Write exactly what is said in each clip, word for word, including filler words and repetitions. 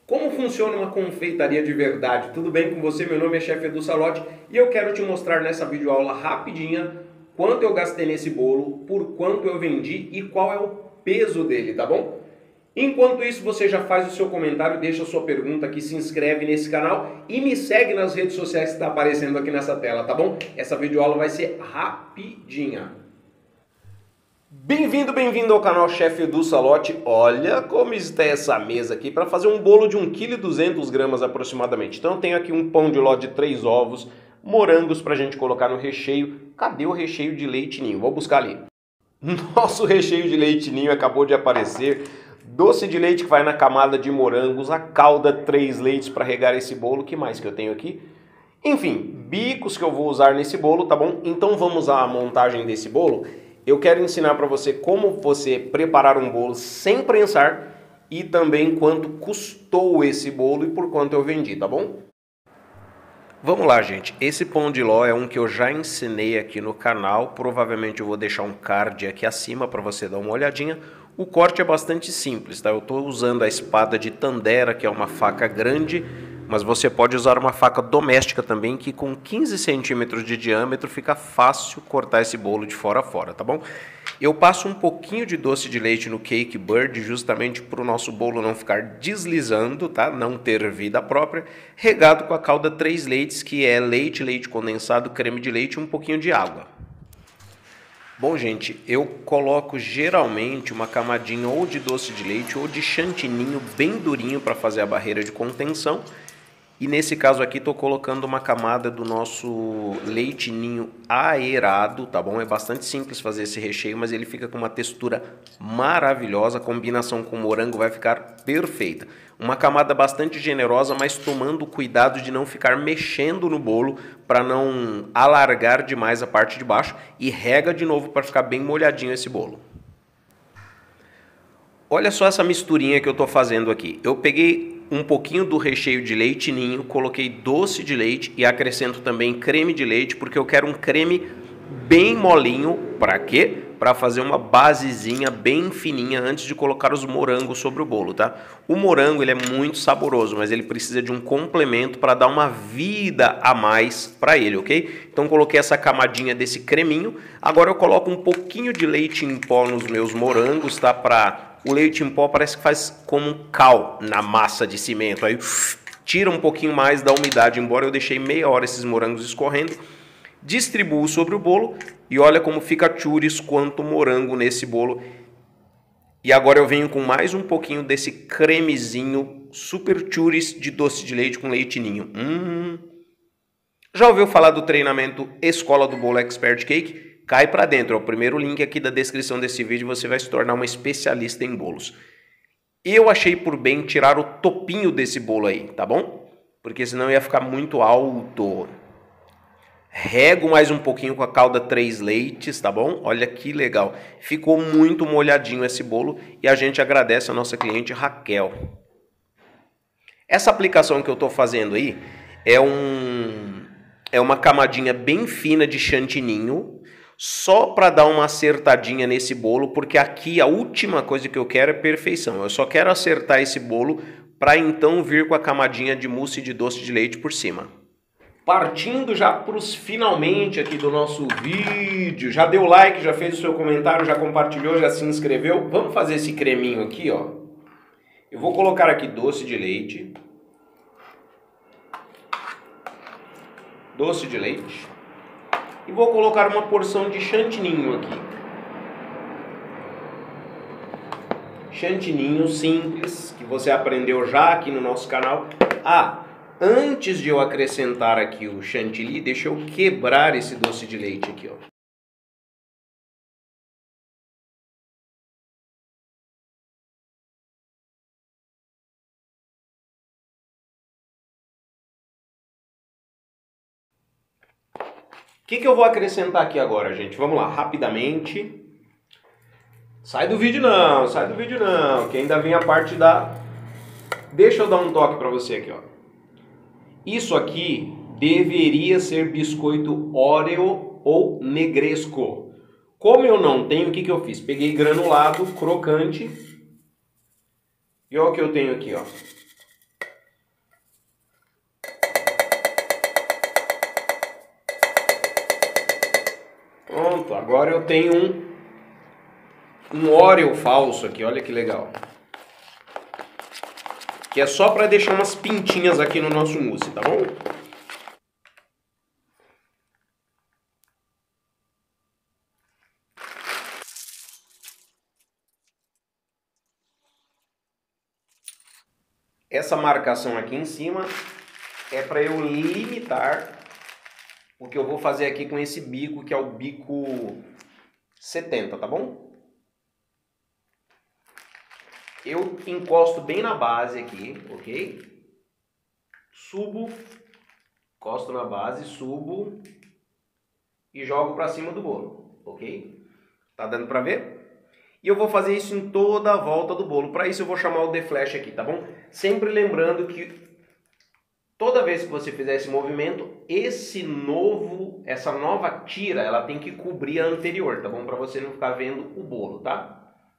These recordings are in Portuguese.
Como funciona uma confeitaria de verdade? Tudo bem com você? Meu nome é Chefe Edu Salotti e eu quero te mostrar nessa videoaula rapidinha quanto eu gastei nesse bolo, por quanto eu vendi e qual é o peso dele, tá bom? Enquanto isso, você já faz o seu comentário, deixa a sua pergunta aqui, se inscreve nesse canal e me segue nas redes sociais que está aparecendo aqui nessa tela, tá bom? Essa videoaula vai ser rapidinha. Bem-vindo, bem-vindo ao canal Chefe Edu Salotti. Olha como está essa mesa aqui para fazer um bolo de um vírgula duzentos quilos aproximadamente. Então eu tenho aqui um pão de ló de três ovos, morangos para a gente colocar no recheio. Cadê o recheio de leite ninho? Vou buscar ali. Nosso recheio de leite ninho acabou de aparecer. Doce de leite que vai na camada de morangos, a calda três leites para regar esse bolo. O que mais que eu tenho aqui? Enfim, bicos que eu vou usar nesse bolo, tá bom? Então vamos à montagem desse bolo. Eu quero ensinar para você como você preparar um bolo sem prensar e também quanto custou esse bolo e por quanto eu vendi, tá bom? Vamos lá, gente. Esse pão de ló é um que eu já ensinei aqui no canal. Provavelmente eu vou deixar um card aqui acima para você dar uma olhadinha. O corte é bastante simples, tá? Eu estou usando a espada de Tandera, que é uma faca grande, mas você pode usar uma faca doméstica também, que com quinze centímetros de diâmetro fica fácil cortar esse bolo de fora a fora, tá bom? Eu passo um pouquinho de doce de leite no Cake Bird, justamente para o nosso bolo não ficar deslizando, tá? Não ter vida própria, regado com a calda três leites, que é leite, leite condensado, creme de leite e um pouquinho de água. Bom, gente, eu coloco geralmente uma camadinha ou de doce de leite ou de chantininho bem durinho para fazer a barreira de contenção. E nesse caso aqui estou colocando uma camada do nosso leite ninho aerado, tá bom? É bastante simples fazer esse recheio, mas ele fica com uma textura maravilhosa, a combinação com morango vai ficar perfeita. Uma camada bastante generosa, mas tomando cuidado de não ficar mexendo no bolo para não alargar demais a parte de baixo e rega de novo para ficar bem molhadinho esse bolo. Olha só essa misturinha que eu estou fazendo aqui. Eu peguei um pouquinho do recheio de leite ninho, coloquei doce de leite e acrescento também creme de leite, porque eu quero um creme bem molinho. Para quê? Para fazer uma basezinha bem fininha antes de colocar os morangos sobre o bolo, tá? O morango ele é muito saboroso, mas ele precisa de um complemento para dar uma vida a mais para ele, ok? Então coloquei essa camadinha desse creminho. Agora eu coloco um pouquinho de leite em pó nos meus morangos, tá? Para o leite em pó parece que faz como um cal na massa de cimento. Aí tira um pouquinho mais da umidade, embora eu deixei meia hora esses morangos escorrendo. Distribuo sobre o bolo e olha como fica churros quanto morango nesse bolo. E agora eu venho com mais um pouquinho desse cremezinho super churros de doce de leite com leite ninho. Hum. Já ouviu falar do treinamento Escola do Bolo Expert Cake? Cai para dentro, é o primeiro link aqui da descrição desse vídeo, você vai se tornar uma especialista em bolos. Eu achei por bem tirar o topinho desse bolo aí, tá bom? Porque senão ia ficar muito alto. Rego mais um pouquinho com a calda três leites, tá bom? Olha que legal. Ficou muito molhadinho esse bolo e a gente agradece a nossa cliente Raquel. Essa aplicação que eu tô fazendo aí é, um, é uma camadinha bem fina de chantininho, só para dar uma acertadinha nesse bolo, porque aqui a última coisa que eu quero é perfeição. Eu só quero acertar esse bolo para então vir com a camadinha de mousse de doce de leite por cima. Partindo já para os finalmente aqui do nosso vídeo. Já deu like, já fez o seu comentário, já compartilhou, já se inscreveu. Vamos fazer esse creminho aqui, ó. Eu vou colocar aqui doce de leite. Doce de leite. E vou colocar uma porção de chantininho aqui. Chantininho simples, que você aprendeu já aqui no nosso canal. Ah, antes de eu acrescentar aqui o chantilly, deixa eu quebrar esse doce de leite aqui, ó. O que que eu vou acrescentar aqui agora, gente? Vamos lá, rapidamente. Sai do vídeo não, sai do vídeo não, que ainda vem a parte da... Deixa eu dar um toque para você aqui, ó. Isso aqui deveria ser biscoito Oreo ou Negresco. Como eu não tenho, o que que eu fiz? Peguei granulado, crocante. E olha o que eu tenho aqui, ó. Pronto, agora eu tenho um, um Oreo falso aqui, olha que legal. Que é só para deixar umas pintinhas aqui no nosso mousse, tá bom? Essa marcação aqui em cima é para eu limitar o que eu vou fazer aqui com esse bico, que é o bico setenta, tá bom? Eu encosto bem na base aqui, ok? Subo, encosto na base, subo e jogo para cima do bolo, ok? Tá dando para ver? E eu vou fazer isso em toda a volta do bolo. Para isso eu vou chamar o The Flash aqui, tá bom? Sempre lembrando que toda vez que você fizer esse movimento, esse novo, essa nova tira, ela tem que cobrir a anterior, tá bom? Para você não ficar vendo o bolo, tá?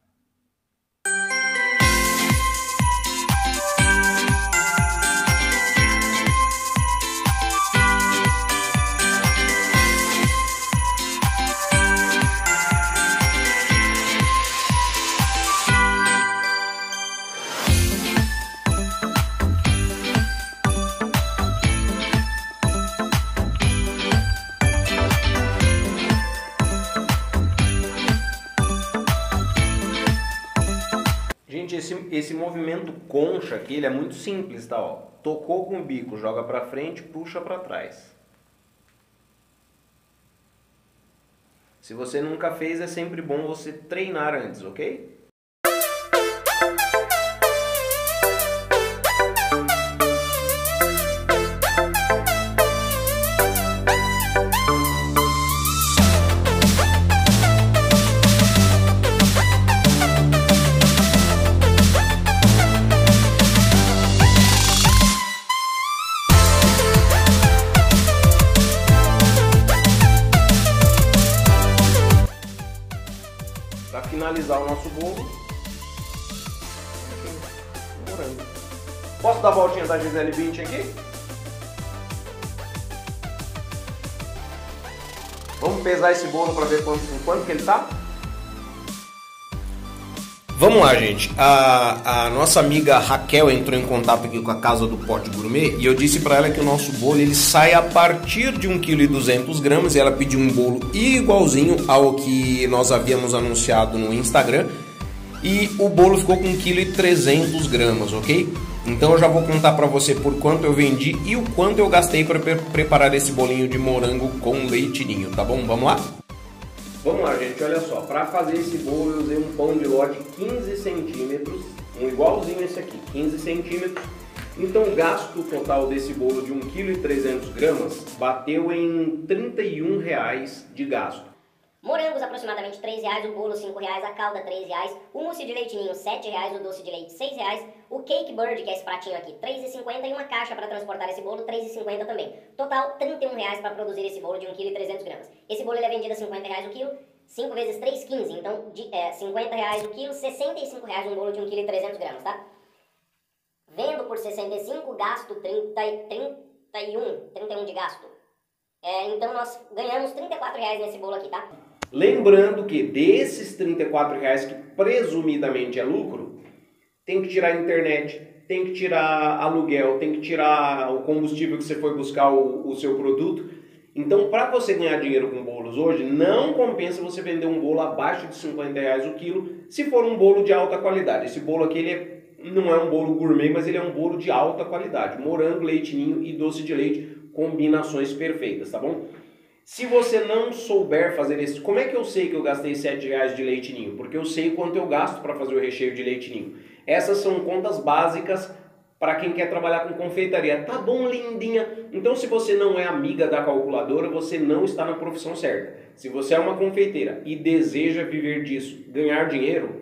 Gente, esse, esse movimento concha aqui, ele é muito simples, tá? Ó, tocou com o bico, joga pra frente, puxa pra trás. Se você nunca fez, é sempre bom você treinar antes, ok? Para finalizar o nosso bolo, morango. Posso dar a voltinha da Gisele vinte aqui? Vamos pesar esse bolo para ver quanto, quanto que ele tá? Vamos lá, gente. A, a nossa amiga Raquel entrou em contato aqui com a Casa do Pote Gourmet e eu disse para ela que o nosso bolo ele sai a partir de um vírgula duzentos quilos e ela pediu um bolo igualzinho ao que nós havíamos anunciado no Instagram e o bolo ficou com um vírgula trezentos quilos, ok? Então eu já vou contar para você por quanto eu vendi e o quanto eu gastei para pre preparar esse bolinho de morango com leite ninho, tá bom? Vamos lá? Vamos lá, gente, olha só, para fazer esse bolo eu usei um pão de ló de quinze centímetros, um igualzinho esse aqui, quinze centímetros. Então o gasto total desse bolo de um vírgula trezentos quilos bateu em trinta e um reais de gasto. Morangos aproximadamente três reais, o bolo cinco reais, a calda três reais, o mousse de leite ninho sete reais, o doce de leite seis reais, o cake bird, que é esse pratinho aqui, três reais e cinquenta e uma caixa para transportar esse bolo, três reais e cinquenta também. Total, trinta e um reais para produzir esse bolo de um vírgula trezentos quilos. Esse bolo ele é vendido a cinquenta reais o quilo, cinco vezes três, quinze, então de, é, cinquenta reais o quilo, sessenta e cinco reais um bolo de um vírgula trezentos quilos, tá? Vendo por sessenta e cinco, gasto trinta, trinta e um, trinta e um de gasto. É, então nós ganhamos trinta e quatro reais nesse bolo aqui, tá? Lembrando que desses trinta e quatro reais que presumidamente é lucro, tem que tirar a internet, tem que tirar aluguel, tem que tirar o combustível que você foi buscar o, o seu produto. Então, para você ganhar dinheiro com bolos hoje, não compensa você vender um bolo abaixo de cinquenta reais o quilo, se for um bolo de alta qualidade. Esse bolo aqui ele é, não é um bolo gourmet, mas ele é um bolo de alta qualidade. Morango, leite ninho e doce de leite, combinações perfeitas, tá bom? Se você não souber fazer esse... Como é que eu sei que eu gastei sete reais de leite ninho? Porque eu sei quanto eu gasto para fazer o recheio de leite ninho. Essas são contas básicas para quem quer trabalhar com confeitaria. Tá bom, lindinha? Então, se você não é amiga da calculadora, você não está na profissão certa. Se você é uma confeiteira e deseja viver disso, ganhar dinheiro,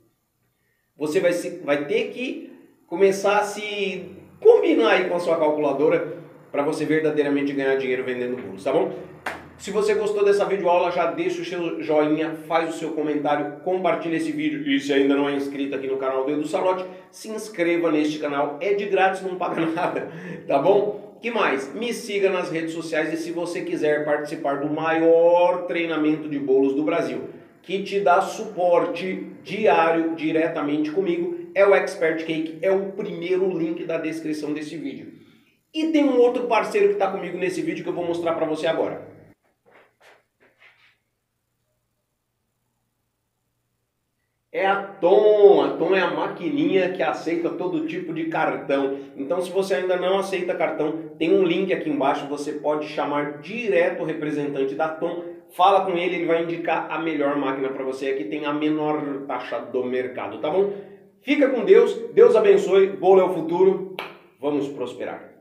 você vai, se, vai ter que começar a se combinar aí com a sua calculadora para você verdadeiramente ganhar dinheiro vendendo bolos, tá bom? Se você gostou dessa videoaula, já deixa o seu joinha, faz o seu comentário, compartilha esse vídeo e se ainda não é inscrito aqui no canal do Edu Salotti, se inscreva neste canal, é de grátis, não paga nada, tá bom? que mais? Me siga nas redes sociais e se você quiser participar do maior treinamento de bolos do Brasil, que te dá suporte diário diretamente comigo, é o Expert Cake, é o primeiro link da descrição desse vídeo. E tem um outro parceiro que está comigo nesse vídeo que eu vou mostrar para você agora. É a Tom, a Tom é a maquininha que aceita todo tipo de cartão. Então, se você ainda não aceita cartão, tem um link aqui embaixo, você pode chamar direto o representante da Tom, fala com ele, ele vai indicar a melhor máquina para você, que tem a menor taxa do mercado, tá bom? Fica com Deus, Deus abençoe, bolo é o futuro, vamos prosperar.